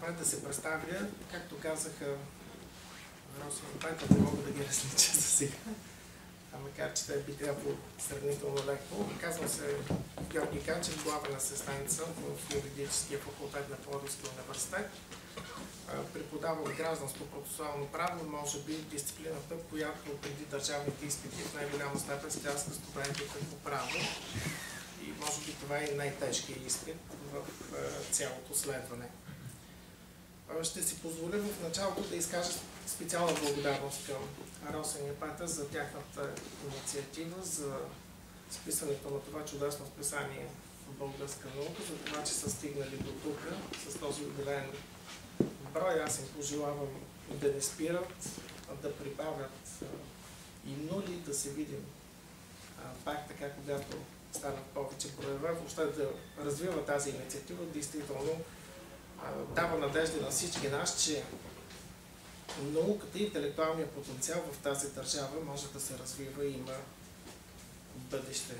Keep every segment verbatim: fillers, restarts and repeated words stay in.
най-напред да се представя, както казаха Росен и Петър, не мога да ги различа за сега, а макар че те би трябвало сравнително леко. Казвам се Георги Ганчев, главен асистент в юридическия факултет на Пловдивския университет. Преподавам гражданско процесуално право, може би дисциплината, която преди държавните изпити в най-голяма степен стряска студентите по право. И може би това е най-тежкият изпит в цялото следване. Ще си позволя в началото да изкажа специална благодарност към Росен и Петър за тяхната инициатива, за списането на това чудесно списание в българска наука, за това, че са стигнали до тук с този юбилеен брой. Аз им пожелавам да не спират, да прибавят и нули, да се видим пак така, когато станат повече броеве, въобще да развива тази инициатива, действително дава надежда на всички нас, че науката и интелектуалният потенциал в тази държава може да се развива и има бъдеще.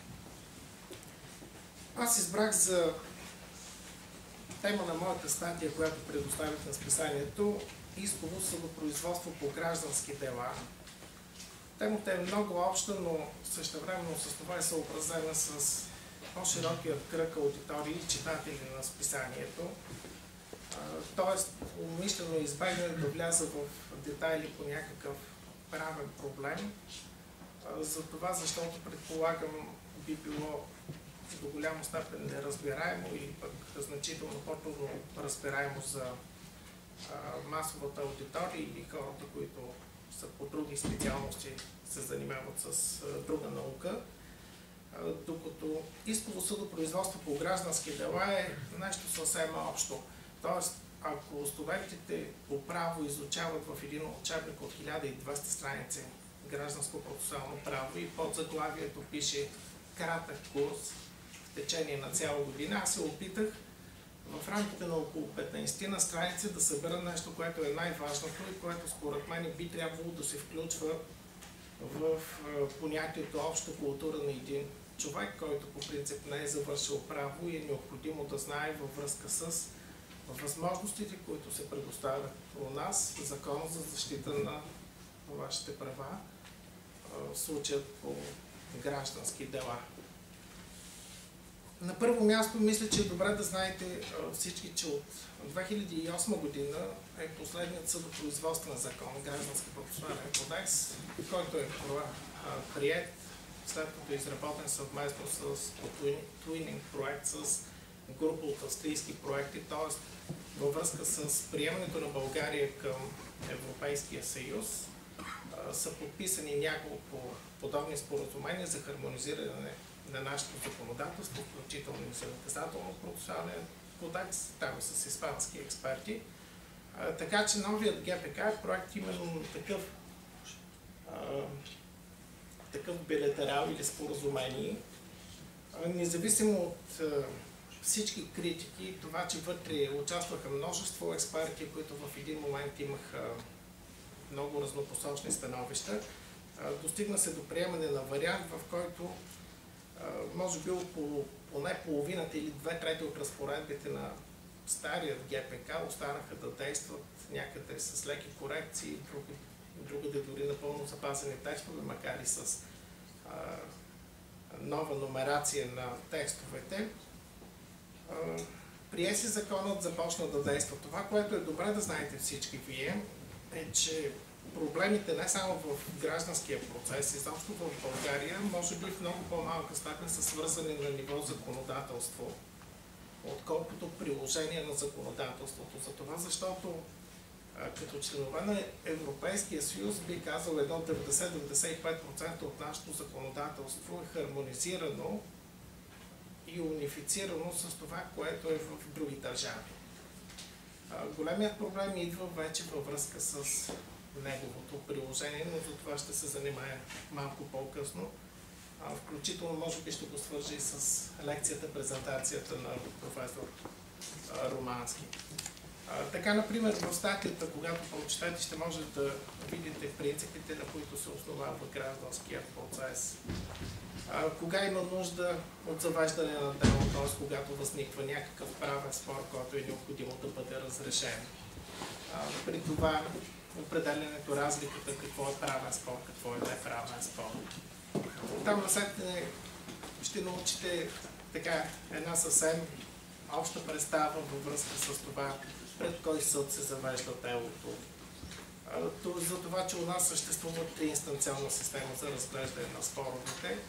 Аз избрах за тема на моята статия, която предоставих на списанието, исково съдопроизводство по граждански дела. Темата е много обща, но същевременно с това е съобразена с по-широкия кръг аудитории и читатели на списанието. Тоест, умишлено избегнах да вляза в детайли по някакъв правен проблем, за това, защото предполагам би било до голяма степен неразбираемо или пък значително по-трудно разбираемо за масовата аудитория или хората, които са по други специалности, се занимават с друга наука. Докато исково съдопроизводство по граждански дела е нещо съвсем общо. Тоест, ако студентите по право изучават в един учебник от хиляда и двеста страници гражданско процесуално право и под заглавието пише кратък курс в течение на цяла година, аз се опитах в рамките на около петнайсет на страници да събера нещо, което е най-важното и което според мен би трябвало да се включва в понятието обща култура на един човек, който по принцип не е завършил право и е необходимо да знае във връзка с възможностите, които се предоставят у нас, Закона за защита на вашите права, в случая по граждански дела. На първо място, мисля, че е добре да знаете всички, че от две хиляди и осма година е последният съдопроизводствен закон, граждански процесуален кодекс, който е приет, след като е изработен съвместно с Twinning проект с група от австрийски проекти, т.е. във връзка с приемането на България към Европейския съюз са подписани няколко подобни споразумения за хармонизиране на нашето законодателство, включително и за наказателно-процесуален кодекс, там с испански експерти. А, така че новият ГПК е проект именно такъв, а, такъв билатерал или споразумение. А, независимо от а, всички критики, това, че вътре участваха множество експерти, които в един момент имаха много разнопосочни становища, а, достигна се до приемане на вариант, в който може би по, поне половината или две трети от разпоредбите на старият ГПК останаха да действат някъде с леки корекции, други, другаде дори напълно запазени текстове, макар и с а, нова номерация на текстовете. А, прие си законът, започна да действа. Това, което е добре да знаете всички вие, е, че проблемите не само в гражданския процес, изобщо в България, може би в много по-малка степен са свързани на ниво законодателство, отколкото приложение на законодателството. За това, защото а, като членове на Европейския съюз би казал едно деветдесет до деветдесет и пет процента от нашето законодателство е хармонизирано и унифицирано с това, което е в други държави. А, големият проблем идва вече във връзка с неговото приложение, но за това ще се занимая малко по-късно. Включително, може би, ще го свържа и с лекцията, презентацията на професор Романски. А, така, например, в статията, когато прочетете, ще може да видите принципите, на които се основава гражданския процес. А, кога има нужда от завеждане на дело, т.е. когато възниква някакъв правен спор, който е необходимо да бъде разрешен. А, при това определянето, разликата, какво е правен спор, какво е неправен спор. Там насетне ще научите така една съвсем обща представа във връзка с това пред кой съд се завежда делото. За това, че у нас съществува триинстанционна система за разглеждане на споровете.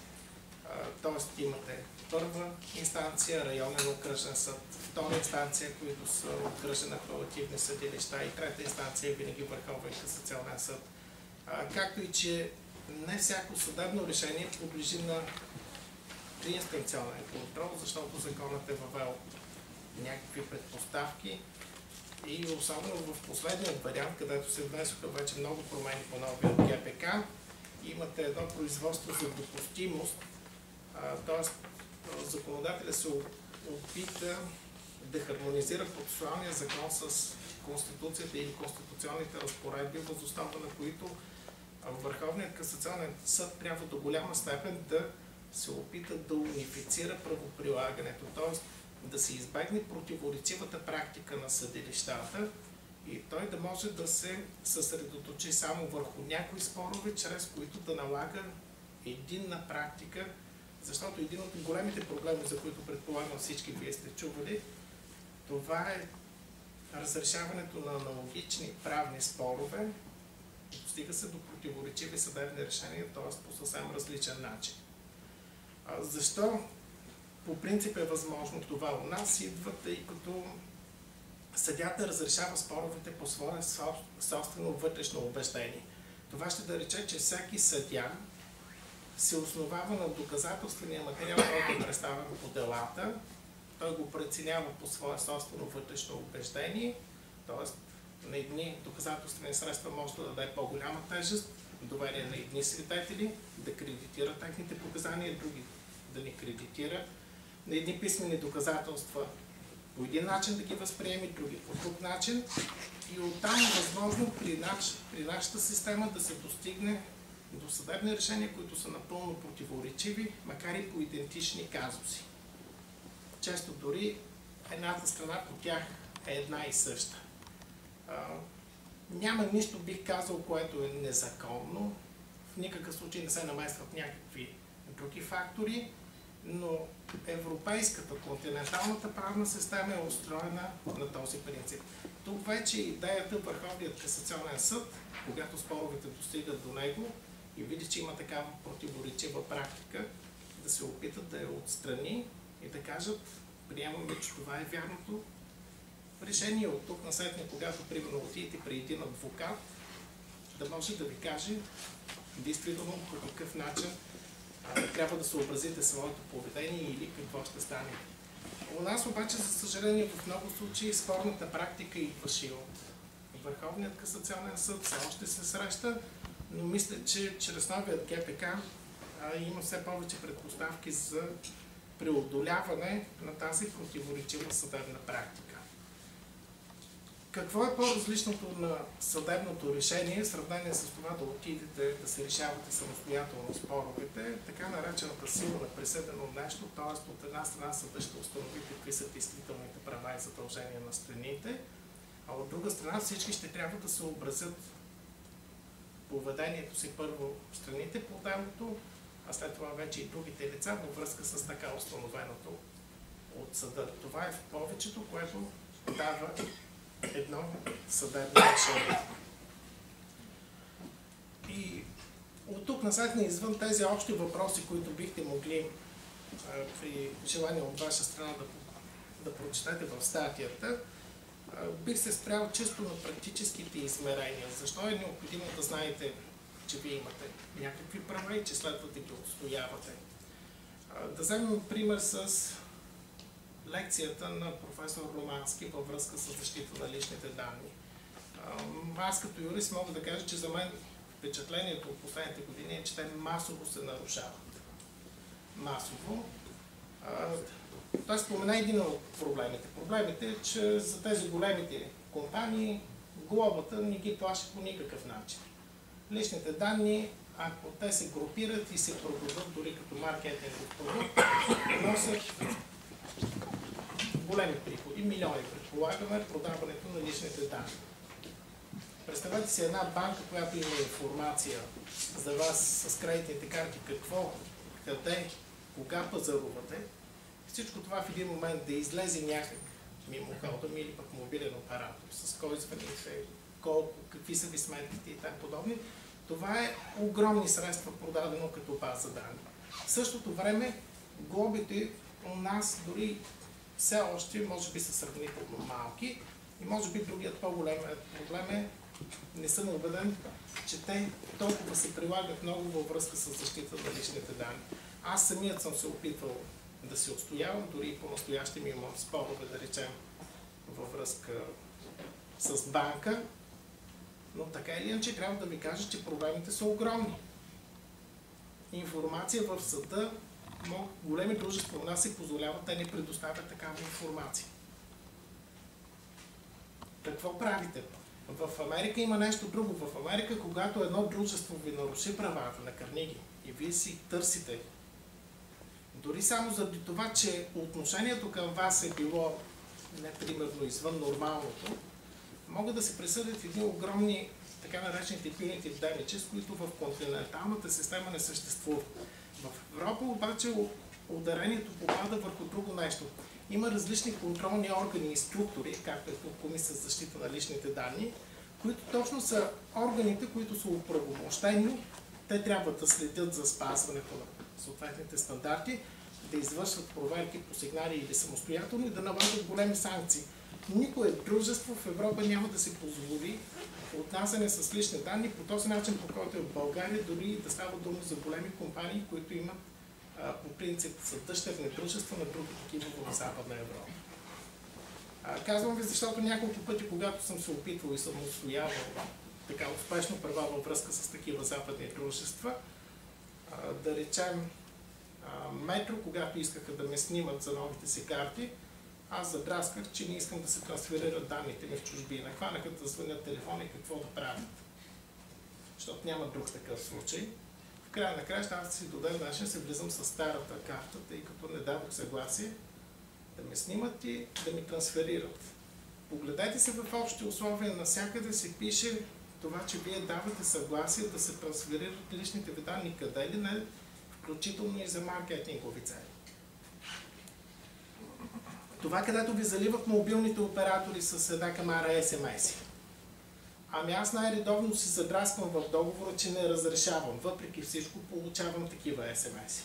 Тоест имате първа инстанция, районен окръжен съд, втора инстанция, които са окръжен апелативни съдилища и трета инстанция е винаги Върховен касационен съд. Както и че не всяко съдебно решение подлежи на триинстанционен контрол, защото законът е въвел някакви предпоставки и особено в последния вариант, където се внесоха вече много промени по новия Г П К, имате едно производство за допустимост, т.е. законодателят се опита да хармонизира процесуалния закон с Конституцията или конституционните разпоредби, въз основа на които Върховният касационен съд трябва до голяма степен да се опита да унифицира правоприлагането, т.е. да се избегне противоречивата практика на съдилищата и той да може да се съсредоточи само върху някои спорове, чрез които да налага единна практика, защото един от големите проблеми, за които предполагам всички вие сте чували, това е разрешаването на аналогични правни спорове, достига се до противоречиви съдебни решения, т.е. по съвсем различен начин. А защо по принцип е възможно това у нас? Идва, тъй като съдията разрешава споровете по свое собствено вътрешно убеждение. Това ще да рече, че всеки съдия се основава на доказателствения материал, който е представен по делата. Той го преценява по свое собствено вътрешно убеждение, т.е. на едни доказателствени средства може да даде по-голяма тежест, доверие на едни свидетели, да кредитира техните показания, други да не кредитира. На едни писмени доказателства по един начин да ги възприеми, други по друг начин. И оттам е възможно при, наш, при нашата система да се достигне до съдебни решения, които са напълно противоречиви, макар и по идентични казуси. Често дори едната страна по тях е една и съща. А, няма нищо, бих казал, което е незаконно. В никакъв случай не се наместват някакви други фактори, но европейската, континенталната правна система е устроена на този принцип. Тук вече идеята Върховният касационен съд, когато споровете достигат до него и види, че има такава противоречива практика, да се опитат да я отстрани и да кажат, приемаме, че това е вярното решение. От тук насетне, когато примерно отидете при един адвокат, да може да ви каже действително по какъв начин трябва да съобразите своето поведение или какво ще стане. У нас обаче, за съжаление, в много случаи спорната практика идваше от Върховният касационен съд, все още се среща, но мисля, че чрез новият Г П К а, има все повече предпоставки за преодоляване на тази противоречива съдебна практика. Какво е по-различното на съдебното решение в сравнение с това да отидете да се решавате самостоятелно споровете, така наречената сила на присъдено нещо, т.е. от една страна съда ще установи какви са действителните права и задължения на страните, а от друга страна всички ще трябва да се съобразят поведението си първо страните по делото, а след това вече и другите лица във връзка с така установеното от съда. Това е в повечето, което дава едно съдебно решение. И от тук насетне, извън тези общи въпроси, които бихте могли а, при желание от ваша страна да, да прочетете в статията, а, бих се спрял чисто на практическите измерения. Защо е необходимо да знаете, че вие имате някакви права и че следва да ги отстоявате. А, да вземем пример с лекцията на професор Романски във връзка с защита на личните данни. Аз като юрист мога да кажа, че за мен впечатлението от последните години е, че те масово се нарушават. Масово. Той спомена един от проблемите. Проблемите е, че за тези големите компании глобата не ги плаща по никакъв начин. Личните данни ако те се групират и се продадат дори като маркетингов продукт, носят големи приходи, милиони предполагаме, продаването на личните данни. Представете си една банка, която има информация за вас с кредитните карти, какво, къде, кога пазарувате. Всичко това в един момент да излезе някак мимо хода ми или пък мобилен оператор, с кой звъните, колко, какви са ви сметките и т.п. Това е огромни средства продадено като база данни. В същото време глобите у нас дори все още може би са сравнително малки и може би другият по-голем проблем е, не съм убеден, че те толкова се прилагат много във връзка с защита на личните данни. Аз самият съм се опитвал да се отстоявам, дори и по-настоящем имам спорове, да речем, във връзка с банка, но така или иначе трябва да ви кажа, че проблемите са огромни. Информация в съда, големи дружества у нас се позволяват, те не предоставят такава информация. Какво правите? В Америка има нещо друго. В Америка, когато едно дружество ви наруши правата, накърни ги и вие си търсите, дори само заради това, че отношението към вас е било непримерно извън нормалното, могат да се присъдят едни огромни, така наречените punitive damages, които в континенталната система не съществуват. В Европа обаче ударението попада върху друго нещо. Има различни контролни органи и структури, както е Комисия за защита на личните данни, които точно са органите, които са оправомощени. Те трябва да следят за спазването на съответните стандарти, да извършват проверки по сигнали или самостоятелно и да налагат големи санкции. Никое дружество в Европа няма да се позволи отнасяне с лични данни по този начин, по който е в България, дори да става дума за големи компании, които имат а, по принцип са дъщерни дружества на други такива в Западна Европа. А, казвам ви, защото няколко пъти, когато съм се опитвал и съм усвоявал така успешно права във връзка с такива западни дружества, а, да речем а, Метро, когато искаха да ме снимат за новите си карти, аз задрасках, че не искам да се трансферират данните ми в чужбина. Хванаха да звънят телефона и какво да правят. Защото няма друг такъв случай. В края на края аз си до ден днешен се влизам с старата карта, тъй като не давах съгласие да ме снимат и да ми трансферират. Погледайте се в общи условия, навсякъде се пише това, че вие давате съгласие да се трансферират личните ви данни къде ли не, включително и за маркетингови цели. Това, където ви заливат мобилните оператори с една камара ес ем ес-и. Ами аз най-редовно си задрасквам в договора, че не разрешавам. Въпреки всичко получавам такива ес ем ес-и.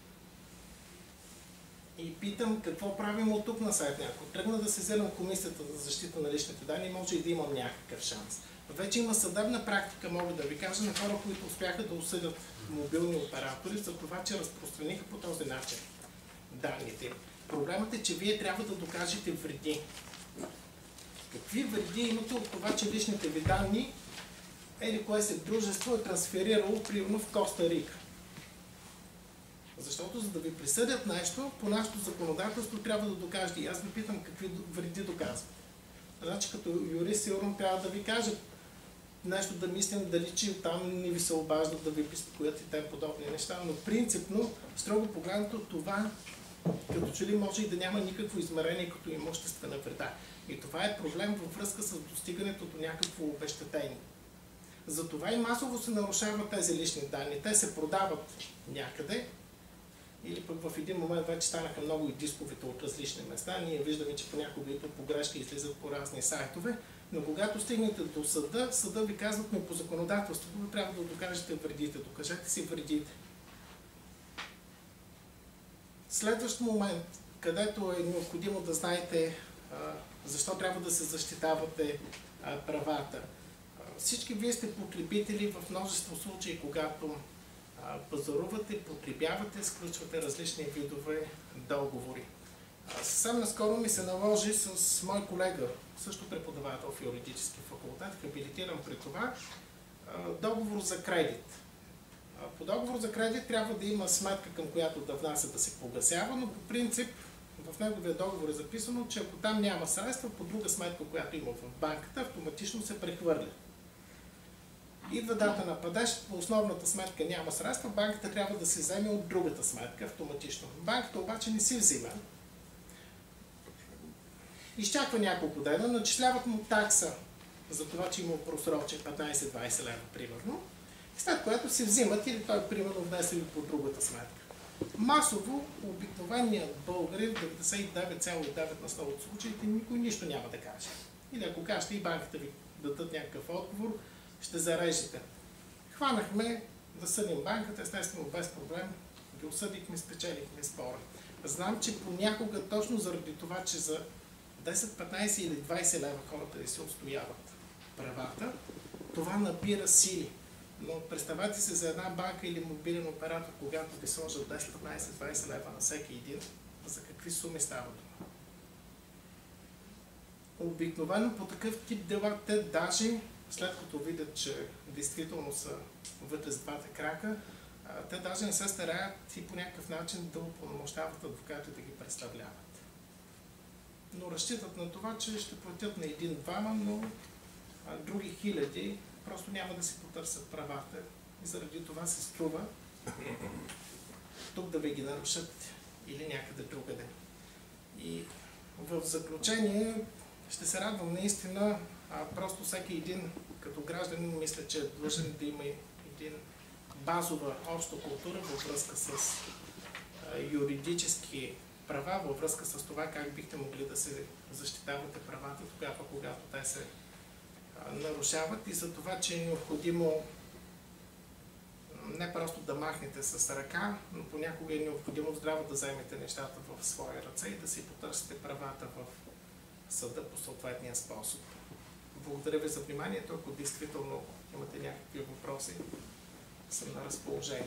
И питам какво правим от тук на сайт. Ако тръгна да се вземам Комисията за защита на личните данни, може и да имам някакъв шанс. Вече има съдебна практика, мога да ви кажа, на хора, които успяха да осъдят мобилни оператори за това, че разпространиха по този начин данните им. Проблемът е, че вие трябва да докажете вреди. Какви вреди имате от това, че личните ви данни или кое се дружество е трансферирало примерно в Коста Рика? Защото за да ви присъдят нещо, по нашето законодателство трябва да докажете. И аз ви питам какви вреди доказват. Значи като юрист сигурно трябва да ви кажа нещо да мислим, дали че там не ви се обаждат да ви безпокоят и те подобни неща, но принципно, строго погледнато, това като че ли може и да няма никакво измерение като имуществена вреда. И това е проблем във връзка с достигането до някакво обезщетение. Затова и масово се нарушават тези лични данни. Те се продават някъде или пък в един момент вече станаха много и дисковете от различни места. Ние виждаме, че понякога и по погрешка излизат по разни сайтове, но когато стигнете до съда, съда ви казват, но по законодателството ви трябва да докажете вредите. Докажете си вредите. Следващ момент, където е необходимо да знаете а, защо трябва да се защитавате а, правата. А, всички вие сте потребители в множество случаи, когато а, пазарувате, потребявате, сключвате различни видове договори. А, съвсем наскоро ми се наложи с мой колега, също преподавател в юридически факултет, хабилитиран при това, а, договор за кредит. По договор за кредит трябва да има сметка, към която да внася да се погасява, но по принцип в неговия договор е записано, че ако там няма средства, по друга сметка, която има в банката, автоматично се прехвърля. Идва дата на падеж, по основната сметка няма средства, банката трябва да се вземе от другата сметка автоматично. Банката обаче не си взима. Изчаква няколко дена, начисляват му такса за това, че има просрочен петнайсет-двайсет лева, примерно, след което се взимат или той, примерно, внесе по другата сметка. Масово, обикновеният българин, деветдесет и девет цяло и девет на сто от случаите, никой нищо няма да каже. Или ако кажете и банката ви дадат някакъв отговор, ще зарежете. Хванахме да съдим банката, естествено без проблем, ги осъдихме, спечелихме спора. Знам, че понякога точно заради това, че за десет, петнайсет или двайсет лева хората да се отстояват правата, това набира сили. Но представете се за една банка или мобилен оператор, когато ви сложат десет, петнайсет, двайсет лева на всеки един, за какви суми става това? Обикновено по такъв тип дела те даже, след като видят, че действително са вътре с двата крака, те даже не се стараят и по някакъв начин да упълномощават адвокати да ги представляват. Но разчитат на това, че ще платят на един-двама, но а, други хиляди просто няма да си потърсят правата. И заради това се струва тук да ви ги нарушат или някъде другаде. И в заключение ще се радвам наистина, а, просто всеки един като гражданин мисля, че е длъжен да има един базова обща култура във връзка с а, юридически права, във връзка с това как бихте могли да се защитавате правата тогава, когато те се а, нарушават, и за това, че е необходимо не просто да махнете с ръка, но понякога е необходимо здраво да вземете нещата в свои ръце и да си потърсите правата в съда по съответния способ. Благодаря ви за вниманието. Ако действително имате някакви въпроси, съм на разположение.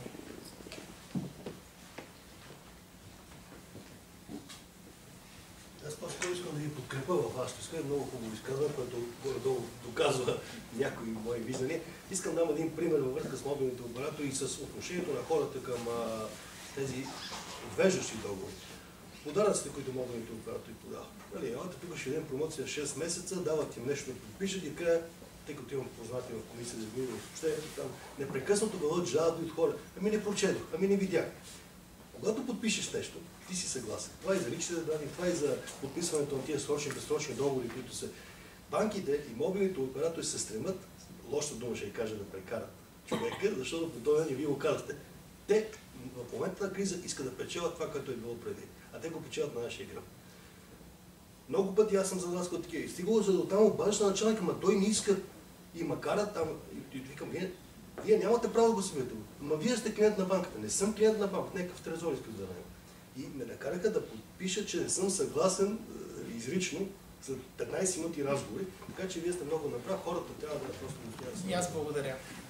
Аз по-скоро искам да ви подкрепя във вашето изказване, много хубаво изказване, което горе-долу доказва някои мои виждания. Искам да дам един пример във връзка с мобилните оператори и с отношението на хората към а, тези отвеждащи договори. Подаръците, които мобилните оператори подават. Нали, елате, тук ще един промоция шест месеца, дават им нещо да подпишат и края, тъй като имам познати в комисия за години, там непрекъснато бъдат жалби от хора. Ами не прочетох, ами не видях. Когато подпишеш нещо, ти си съгласен. Това и за личните данни, това и за подписването на тия срочни и безсрочни договори, които са. Банките и мобилните оператори се стремят, лошата дума ще кажа, да прекарат човека, защото подобен и вие го казахте. Те в момента на криза искат да печелят това, което е било преди, а те го печелят на нашия гръб. Много пъти аз съм задраскал такива. Стигало за до там, обаждаш на началника, ма той не иска и ма кара там. И викам, вие, вие нямате право да го съветвате. Ма вие сте клиент на банката. Не съм клиент на банката, някакъв трезор иска да вземем. И ме накараха да подпиша, че не съм съгласен е, изрично за петнайсет минути разговори. Така че вие сте много направо. Хората трябва да просто... И аз благодаря.